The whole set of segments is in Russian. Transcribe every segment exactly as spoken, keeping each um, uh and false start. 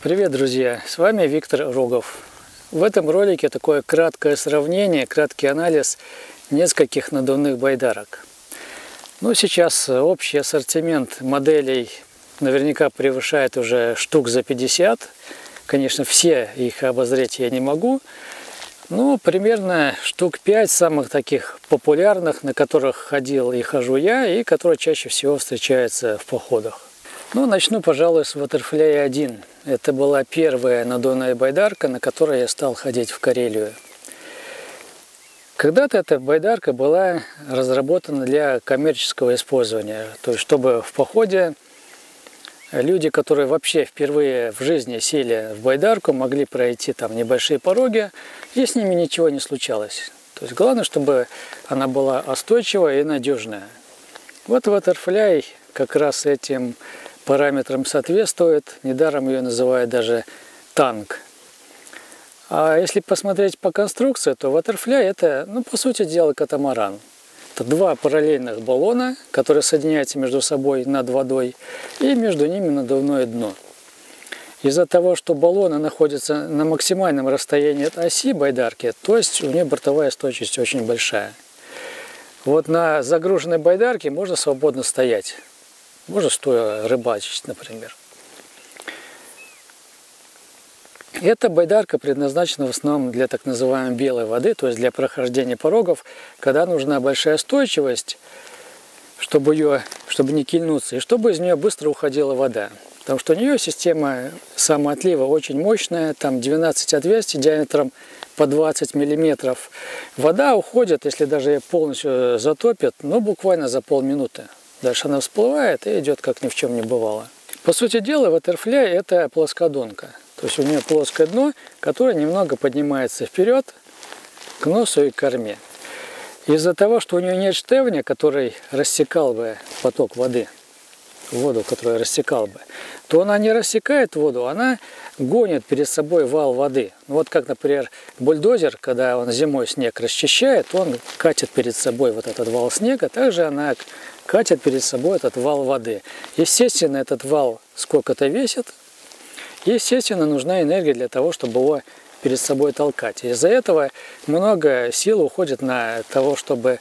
Привет, друзья! С вами Виктор Рогов. В этом ролике такое краткое сравнение, краткий анализ нескольких надувных байдарок. Ну, сейчас общий ассортимент моделей наверняка превышает уже штук за пятьдесят. Конечно, все их обозреть я не могу. Но примерно штук пять самых таких популярных, на которых ходил и хожу я, и которые чаще всего встречаются в походах. Ну, начну, пожалуй, с Waterfly один. Это была первая надувная байдарка, на которой я стал ходить в Карелию. Когда-то эта байдарка была разработана для коммерческого использования. То есть, чтобы в походе люди, которые вообще впервые в жизни сели в байдарку, могли пройти там небольшие пороги, и с ними ничего не случалось. То есть, главное, чтобы она была устойчивая и надежная. Вот Waterfly как раз этим параметрам соответствует. Недаром ее называют даже танк. А если посмотреть по конструкции, то Waterfly это, ну, по сути дела, катамаран. Это два параллельных баллона, которые соединяются между собой над водой, и между ними надувное дно. Из-за того, что баллоны находятся на максимальном расстоянии от оси байдарки, то есть у нее бортовая стойкость очень большая. Вот на загруженной байдарке можно свободно стоять. Можно стоя рыбачить, например. Эта байдарка предназначена в основном для так называемой белой воды, то есть для прохождения порогов, когда нужна большая устойчивость, чтобы, ее, чтобы не кильнуться, и чтобы из нее быстро уходила вода. Потому что у нее система самоотлива очень мощная, там двенадцать отверстий диаметром по двадцать миллиметров. Вода уходит, если даже ее полностью затопит, ну буквально за полминуты. Дальше она всплывает и идет, как ни в чем не бывало. По сути дела, Waterfly это плоскодонка. То есть у нее плоское дно, которое немного поднимается вперед к носу и к корме. Из-за того, что у нее нет штевня, который рассекал бы поток воды, воду, которая рассекал бы, то она не рассекает воду, она гонит перед собой вал воды. Ну, вот как, например, бульдозер, когда он зимой снег расчищает, он катит перед собой вот этот вал снега, также она катит перед собой этот вал воды. Естественно, этот вал сколько-то весит, естественно, нужна энергия для того, чтобы его перед собой толкать. Из-за этого много сил уходит на того, чтобы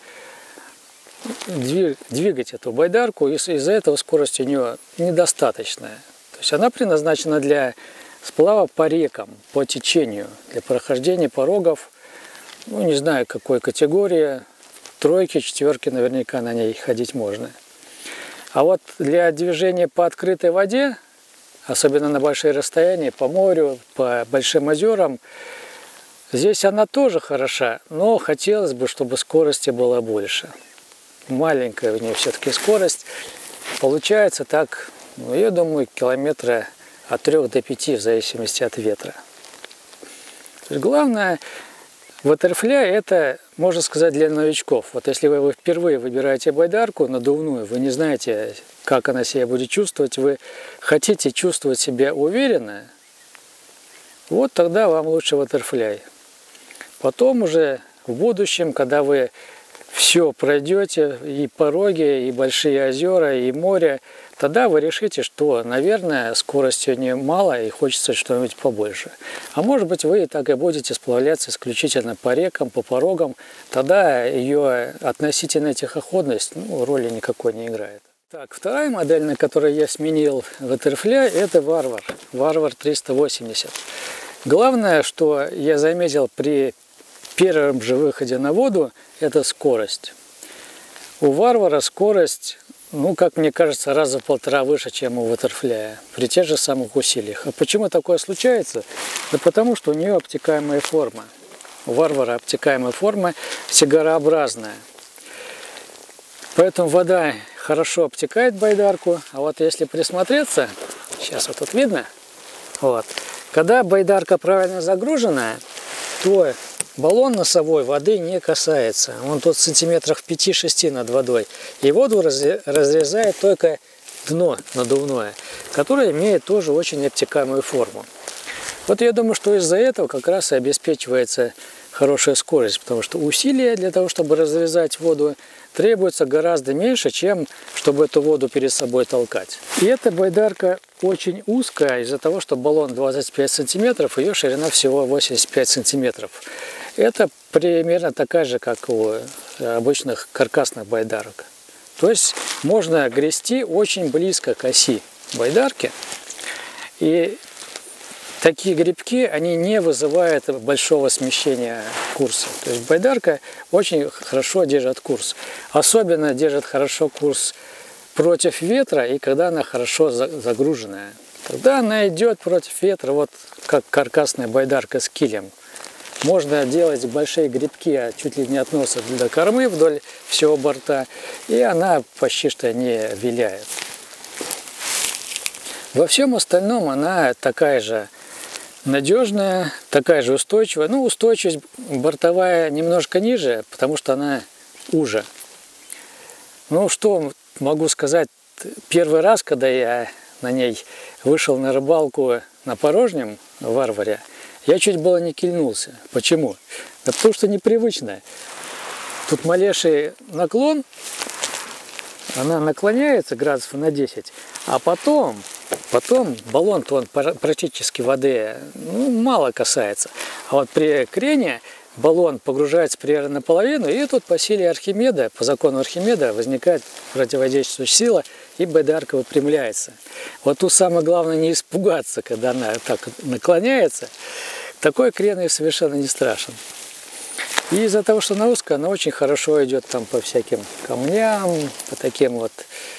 двигать эту байдарку, и из-за этого скорость у нее недостаточная. То есть она предназначена для сплава по рекам, по течению, для прохождения порогов, ну не знаю какой категории, тройки, четверки наверняка на ней ходить можно. А вот для движения по открытой воде, особенно на большие расстояния, по морю, по большим озерам, здесь она тоже хороша, но хотелось бы, чтобы скорости было больше. Маленькая у нее все-таки скорость. Получается так, ну, я думаю, километра от трёх до пяти, в зависимости от ветра. То есть главное, Waterfly это, можно сказать, для новичков. Вот если вы впервые выбираете байдарку надувную, вы не знаете, как она себя будет чувствовать, вы хотите чувствовать себя уверенно, вот тогда вам лучше Waterfly. Потом уже в будущем, когда вы все пройдете, и пороги, и большие озера, и море, тогда вы решите, что, наверное, скорости не мало и хочется что-нибудь побольше. А может быть, вы так и будете сплавляться исключительно по рекам, по порогам, тогда ее относительная тихоходность ну, роли никакой не играет. Так, вторая модель, на которой я сменил Waterfly, это Варвар, Варвар триста восемьдесят. Главное, что я заметил при первом же выходе на воду, это скорость. У Варвара скорость, ну, как мне кажется, раза в полтора выше, чем у Waterfly, при тех же самых усилиях. А почему такое случается? Да потому что у нее обтекаемая форма. У Варвара обтекаемая форма сигарообразная. Поэтому вода хорошо обтекает байдарку. А вот если присмотреться, сейчас вот тут видно, вот, когда байдарка правильно загружена, то баллон носовой воды не касается. Он тут сантиметрах пяти-шести над водой. И воду разрезает только дно надувное, которое имеет тоже очень обтекаемую форму. Вот я думаю, что из-за этого как раз и обеспечивается хорошая скорость, потому что усилия для того, чтобы разрезать воду, требуется гораздо меньше, чем чтобы эту воду перед собой толкать. И эта байдарка очень узкая из-за того, что баллон двадцать пять сантиметров, ее ширина всего восемьдесят пять сантиметров. Это примерно такая же, как у обычных каркасных байдарок. То есть можно грести очень близко к оси байдарки. И такие гребки, они не вызывают большого смещения курса. То есть байдарка очень хорошо держит курс. Особенно держит хорошо курс против ветра и когда она хорошо загруженная. Когда она идет против ветра, вот как каркасная байдарка с килем. Можно делать большие гребки чуть ли не от носа до кормы вдоль всего борта, и она почти что не виляет. Во всем остальном она такая же надежная, такая же устойчивая. Ну, устойчивость бортовая немножко ниже, потому что она уже. Ну, что могу сказать, первый раз, когда я на ней вышел на рыбалку на порожнем Варваре, я чуть было не кильнулся. Почему? Да потому что непривычная. Тут малейший наклон, она наклоняется градусов на десять, а потом, потом баллон-то он практически воды ну, мало касается. А вот при крене баллон погружается примерно наполовину, и тут по силе Архимеда, по закону Архимеда, возникает противодействующая сила, и байдарка выпрямляется. Вот тут самое главное не испугаться, когда она так наклоняется. Такой крен ей совершенно не страшен. И из-за того, что она узкая, она очень хорошо идет там по всяким камням, по таким вот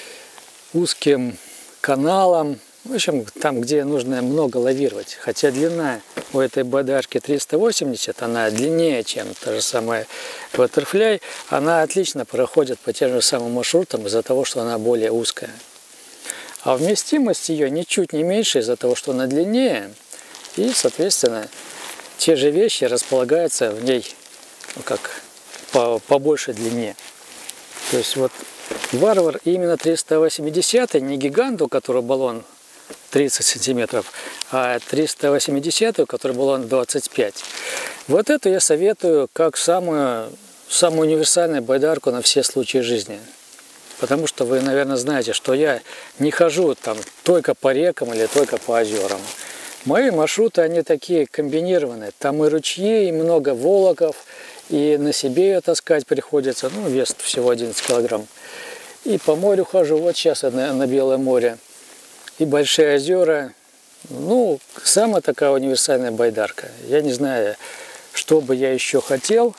узким каналам. В общем, там, где нужно много лавировать. Хотя длина у этой байдарки триста восемьдесят, она длиннее, чем та же самая Butterfly. Она отлично проходит по тем же самым маршрутам из-за того, что она более узкая. А вместимость ее ничуть не меньше из-за того, что она длиннее. И, соответственно, те же вещи располагаются в ней ну, как по, по большей длине. То есть вот Варвар именно триста восемьдесят, не гигант, у которого баллон тридцать сантиметров, а триста восемьдесят, у которого баллон двадцать пять. Вот эту я советую как самую, самую универсальную байдарку на все случаи жизни. Потому что вы, наверное, знаете, что я не хожу там только по рекам или только по озерам. Мои маршруты, они такие комбинированные. Там и ручьи, и много волоков, и на себе ее таскать приходится. Ну, вес всего одиннадцать килограмм. И по морю хожу, вот сейчас на, на Белое море. И большие озера. Ну, самая такая универсальная байдарка. Я не знаю, что бы я еще хотел.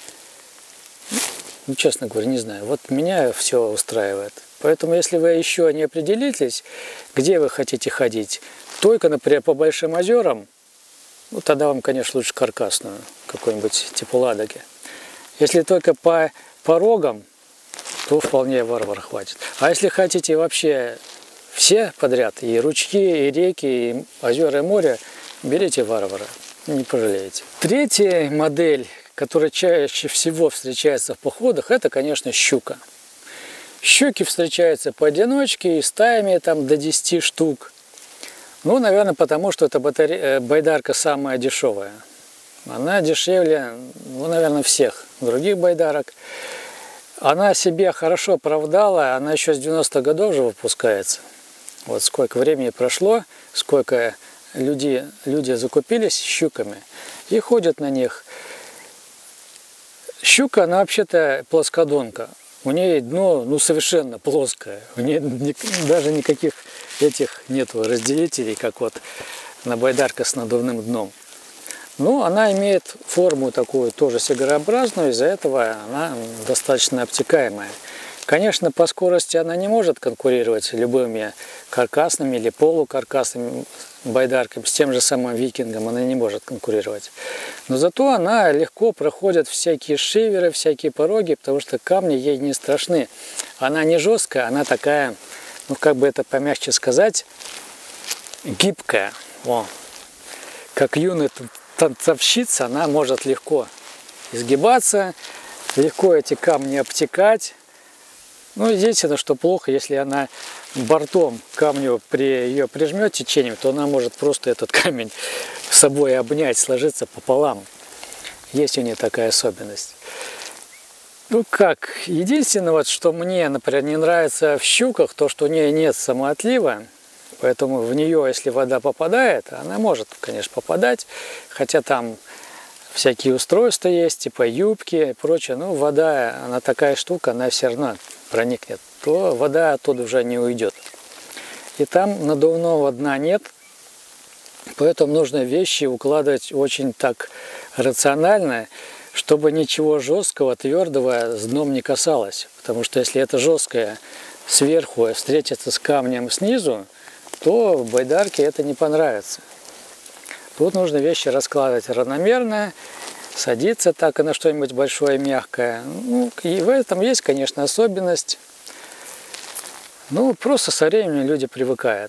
Ну, честно говоря, не знаю. Вот меня все устраивает. Поэтому, если вы еще не определитесь, где вы хотите ходить, только, например, по большим озерам, ну, тогда вам, конечно, лучше каркасную, какой-нибудь типа Ладоги. Если только по порогам, то вполне Варвар хватит. А если хотите вообще все подряд, и ручьи, и реки, и озера, и море, берите Варвара, не пожалеете. Третья модель, которая чаще всего встречается в походах, это, конечно, щука. Щуки встречаются поодиночке и стаями там до десяти штук. Ну, наверное, потому что эта батаре... байдарка самая дешевая. Она дешевле, ну, наверное, всех других байдарок. Она себя хорошо оправдала, она еще с девяностых годов же выпускается. Вот сколько времени прошло, сколько люди, люди закупились щуками и ходят на них. Щука, она вообще-то плоскодонка. У нее дно ну, совершенно плоское. У нее даже никаких этих нету разделителей, как вот на байдарках с надувным дном. Но она имеет форму такую тоже сигарообразную, из-за этого она достаточно обтекаемая. Конечно, по скорости она не может конкурировать с любыми каркасными или полукаркасными байдарками, с тем же самым викингом она не может конкурировать. Но зато она легко проходит всякие шиверы, всякие пороги, потому что камни ей не страшны. Она не жесткая, она такая, ну как бы это помягче сказать, гибкая. О, как юная танцовщица, она может легко изгибаться, легко эти камни обтекать. Ну, единственное, что плохо, если она бортом камню при ее прижмет течением, то она может просто этот камень с собой обнять, сложиться пополам. Есть у нее такая особенность. Ну как, единственное, вот, что мне, например, не нравится в щуках, то, что у нее нет самоотлива, Поэтому в нее, если вода попадает, она может, конечно, попадать, хотя там всякие устройства есть, типа юбки и прочее, но вода, она такая штука, она все равно проникнет, то вода оттуда уже не уйдет. И там надувного дна нет, поэтому нужно вещи укладывать очень так рационально, чтобы ничего жесткого, твердого с дном не касалось. Потому что если это жесткое сверху встретится с камнем снизу, то в байдарке это не понравится. Тут нужно вещи раскладывать равномерно, садиться так и на что-нибудь большое, мягкое. Ну, и в этом есть, конечно, особенность. Ну, просто со временем люди привыкают.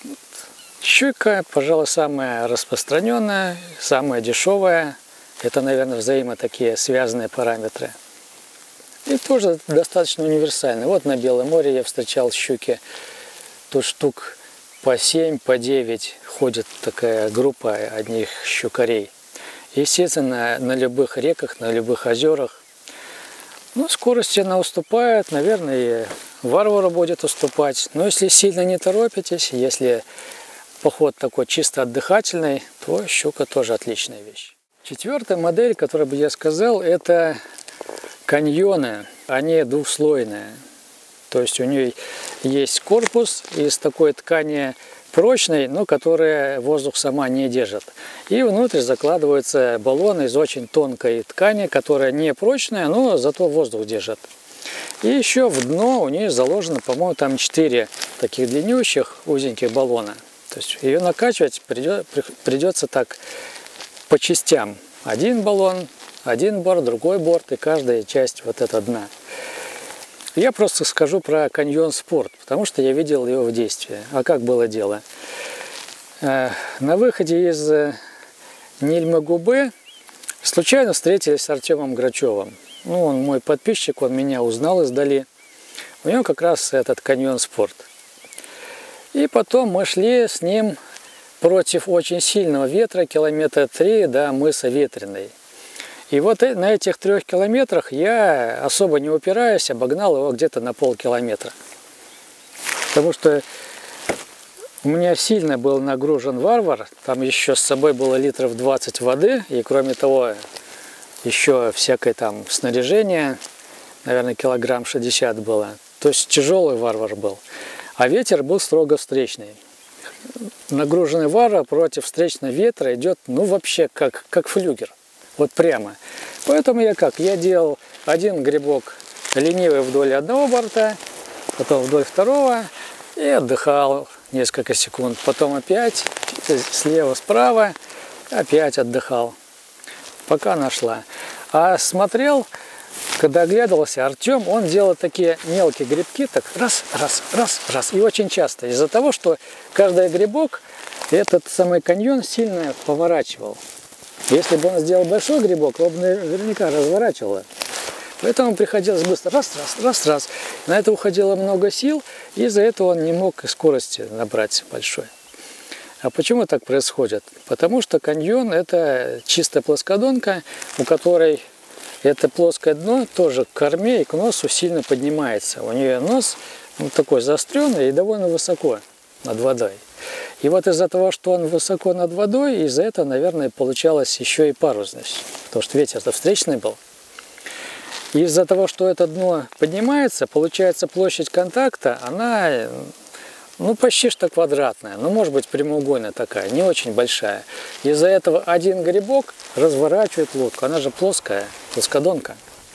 Щука, пожалуй, самая распространенная, самая дешевая. Это, наверное, взаимо такие связанные параметры. И тоже достаточно универсальный. Вот на Белом море я встречал щуки. Тут штук по семь, по девять ходит такая группа одних щукарей. Естественно, на любых реках, на любых озерах. Ну, скорости она уступает, наверное, и варвару будет уступать. Но если сильно не торопитесь, если поход такой чисто отдыхательный, то щука тоже отличная вещь. Четвертая модель, которую бы я сказал, это каньоны. Они двухслойные. То есть у нее есть корпус из такой ткани прочной, но которая воздух сама не держит. И внутрь закладываются баллоны из очень тонкой ткани, которая не прочная, но зато воздух держит. И еще в дно у нее заложено, по-моему, там четыре таких длиннющих узеньких баллона. То есть ее накачивать придется так по частям. Один баллон, один борт, другой борт и каждая часть вот этого дна. Я просто скажу про каньон спорт, потому что я видел его в действии. А как было дело? На выходе из Нильмы-Губы случайно встретились с Артемом Грачевым. Ну, он мой подписчик, он меня узнал издали. У него как раз этот каньон спорт. И потом мы шли с ним против очень сильного ветра, километра три до мыса Ветреный. И вот на этих трех километрах я, особо не упираясь, обогнал его где-то на полкилометра. Потому что у меня сильно был нагружен варвар, там еще с собой было литров двадцать воды, и кроме того, еще всякое там снаряжение, наверное, килограмм шестьдесят было. То есть тяжелый варвар был. А ветер был строго встречный. Нагруженный варвар против встречного ветра идет, ну, вообще как, как флюгер. Вот прямо. Поэтому я как? Я делал один грибок ленивый вдоль одного борта, потом вдоль второго и отдыхал несколько секунд. Потом опять слева, справа, опять отдыхал, пока нашла. А смотрел, когда оглядывался, Артем, он делал такие мелкие грибки, так раз, раз, раз, раз. И очень часто. Из-за того, что каждый грибок этот самый каньон сильно поворачивал. Если бы он сделал большой грибок, его бы наверняка разворачивало. Поэтому приходилось быстро раз, раз, раз, раз. На это уходило много сил, и из-за этого он не мог скорости набрать большой. А почему так происходит? Потому что каньон – это чистая плоскодонка, у которой это плоское дно тоже к корме и к носу сильно поднимается. У нее нос ну, такой заостренный и довольно высоко над водой. И вот из-за того, что он высоко над водой, из-за этого, наверное, получалась еще и парусность. Потому что ветер-то встречный был. И из-за того, что это дно поднимается, получается площадь контакта, она ну, почти что квадратная. Ну, может быть, прямоугольная такая, не очень большая. Из-за этого один грибок разворачивает лодку. Она же плоская, плоскодонка.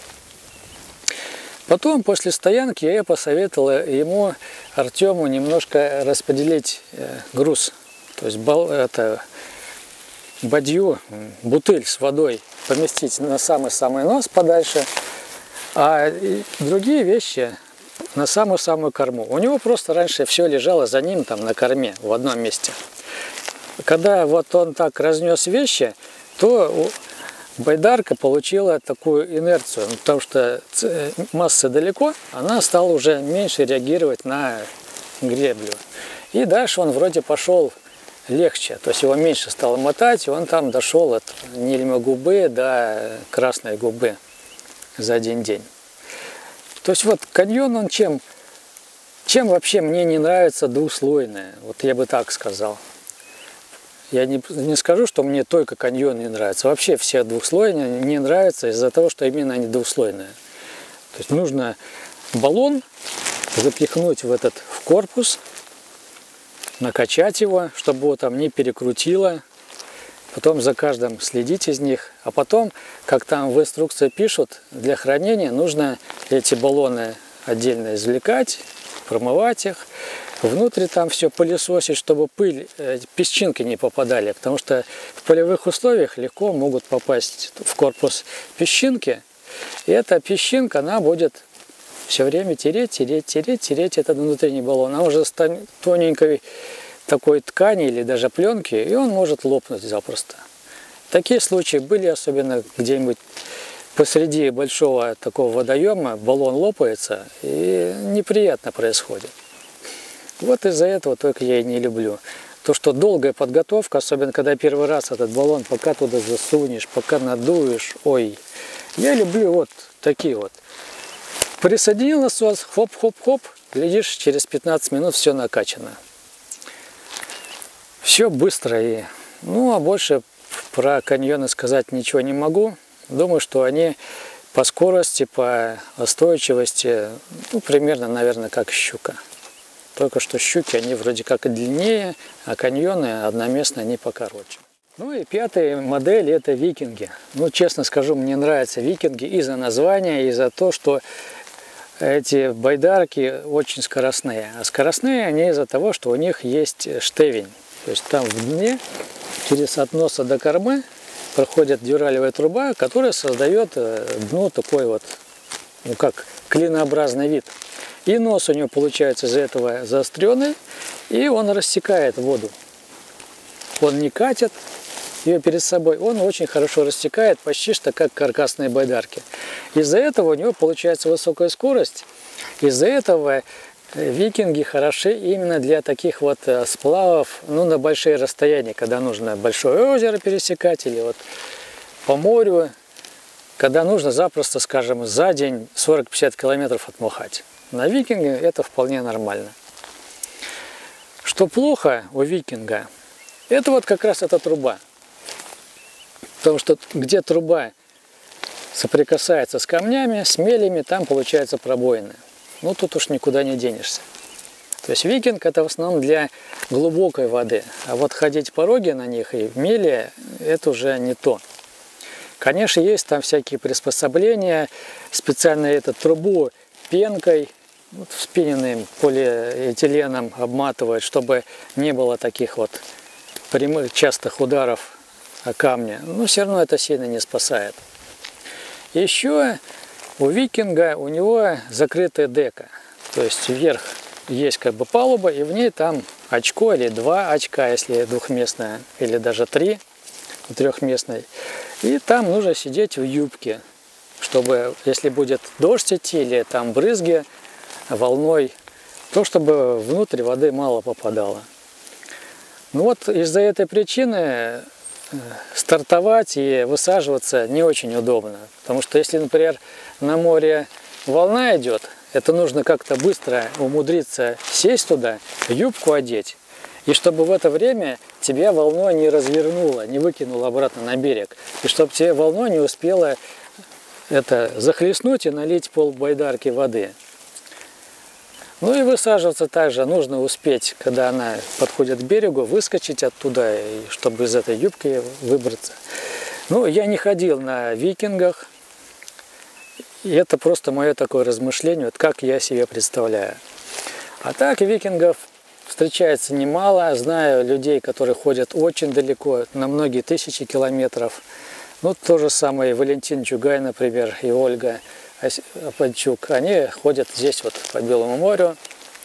Потом, после стоянки, я посоветовал ему, Артему, немножко распределить груз. То есть это, бадью, бутыль с водой поместить на самый-самый нос подальше, а другие вещи на самую-самую корму. У него просто раньше все лежало за ним там на корме в одном месте. Когда вот он так разнес вещи, то байдарка получила такую инерцию, потому что масса далеко, она стала уже меньше реагировать на греблю. И дальше он вроде пошел легче, то есть его меньше стало мотать, и он там дошел от Нильмы-Губы до Красной Губы за один день. То есть вот каньон, он чем, чем вообще мне не нравится двухслойная? Вот я бы так сказал. Я не, не скажу, что мне только каньон не нравится. Вообще все двухслойные не нравятся из-за того, что именно они двухслойные. То есть нужно баллон запихнуть в этот в корпус, накачать его, чтобы его там не перекрутило. Потом за каждым следить из них. А потом, как там в инструкции пишут, для хранения нужно эти баллоны отдельно извлекать, промывать их. Внутри там все пылесосить, чтобы пыль, песчинки не попадали. Потому что в полевых условиях легко могут попасть в корпус песчинки. И эта песчинка, она будет все время тереть, тереть, тереть, тереть этот внутренний баллон. Она уже станет тоненькой такой ткани или даже пленки, и он может лопнуть запросто. Такие случаи были, особенно где-нибудь посреди большого такого водоема, баллон лопается, и неприятно происходит. Вот из-за этого только я и не люблю. То, что долгая подготовка, особенно когда первый раз этот баллон, пока туда засунешь, пока надуешь, ой. Я люблю вот такие вот. Присоединил насос, хоп-хоп-хоп, глядишь, через пятнадцать минут все накачано. Все быстро. И, ну, а больше про каньоны сказать ничего не могу. Думаю, что они по скорости, по устойчивости, ну, примерно, наверное, как щука. Только что щуки, они вроде как и длиннее, а каньоны одноместные, они покороче. Ну и пятая модель — это викинги. Ну, честно скажу, мне нравятся викинги из-за названия, из-за того, что эти байдарки очень скоростные. А скоростные они из-за того, что у них есть штевень. То есть там в дне, через от носа до кормы, проходит дюралевая труба, которая создает дно такой вот, ну как, клинообразный вид. И нос у него получается из-за этого заостренный, и он рассекает воду. Он не катит ее перед собой, он очень хорошо рассекает, почти что как каркасные байдарки. Из-за этого у него получается высокая скорость, из-за этого викинги хороши именно для таких вот сплавов, ну, на большие расстояния, когда нужно большое озеро пересекать или вот по морю, когда нужно запросто, скажем, за день сорок-пятьдесят километров отмахать. На викинге это вполне нормально. Что плохо у викинга, это вот как раз эта труба. Потому что где труба соприкасается с камнями, с мелями, там получается пробоины. Ну, тут уж никуда не денешься. То есть викинг — это в основном для глубокой воды. А вот ходить пороги на них и мели — это уже не то. Конечно, есть там всякие приспособления. Специально эту трубу пенкой, вот, вспененным полиэтиленом обматывают, чтобы не было таких вот прямых, частых ударов о камни. Но все равно это сильно не спасает. Еще у викинга у него закрытая дека, то есть вверх есть как бы палуба, и в ней там очко или два очка, если двухместная, или даже три трехместной. И там нужно сидеть в юбке, чтобы, если будет дождь идти или там брызги волной, то чтобы внутрь воды мало попадало. Ну вот из-за этой причины стартовать и высаживаться не очень удобно. Потому что если, например, на море волна идет, это нужно как-то быстро умудриться сесть туда, юбку одеть. И чтобы в это время тебя волной не развернуло, не выкинуло обратно на берег. И чтобы тебе волной не успела это захлестнуть и налить пол байдарки воды. Ну и высаживаться также нужно успеть, когда она подходит к берегу, выскочить оттуда, и чтобы из этой юбки выбраться. Ну, я не ходил на викингах, и это просто мое такое размышление, вот как я себе представляю. А так викингов встречается немало, знаю людей, которые ходят очень далеко, на многие тысячи километров. Ну, то же самое Валентин Чугай, например, и Ольга Апанчук, они ходят здесь вот по Белому морю,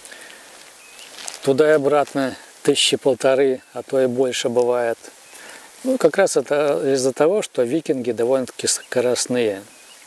туда и обратно тысячи полторы, а то и больше бывает. Ну, как раз это из-за того, что викинги довольно-таки скоростные.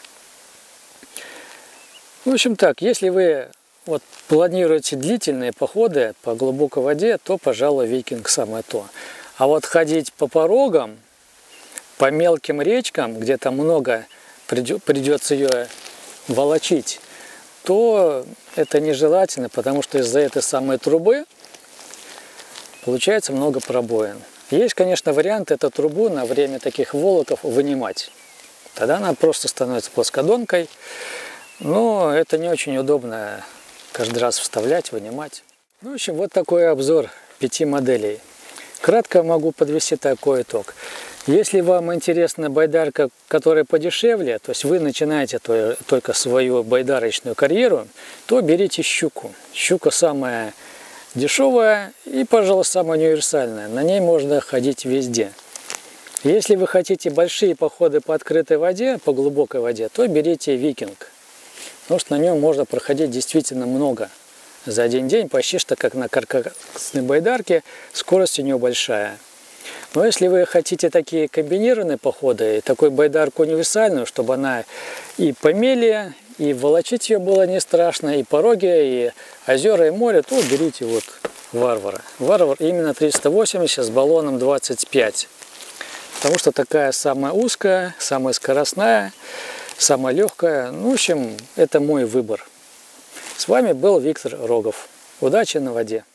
В общем так, если вы вот планируете длительные походы по глубокой воде, то, пожалуй, викинг самое то. А вот ходить по порогам, по мелким речкам, где там много придется ее волочить, то это нежелательно, потому что из-за этой самой трубы получается много пробоин. Есть, конечно, вариант эту трубу на время таких волоков вынимать. Тогда она просто становится плоскодонкой, но это не очень удобно каждый раз вставлять, вынимать. Ну, в общем, вот такой обзор пяти моделей. Кратко могу подвести такой итог. Если вам интересна байдарка, которая подешевле, то есть вы начинаете только свою байдарочную карьеру, то берите щуку. Щука самая дешевая и, пожалуй, самая универсальная. На ней можно ходить везде. Если вы хотите большие походы по открытой воде, по глубокой воде, то берите Викинг. Потому что на нем можно проходить действительно много. За один день, почти что как на каркасной байдарке, скорость у нее большая. Но если вы хотите такие комбинированные походы, такой байдарку универсальную, чтобы она и по мели, и волочить ее было не страшно, и пороги, и озера, и море, то берите вот Варвара. Варвар именно триста восемьдесят с баллоном двадцать пять. Потому что такая самая узкая, самая скоростная, самая легкая. Ну, в общем, это мой выбор. С вами был Виктор Рогов. Удачи на воде!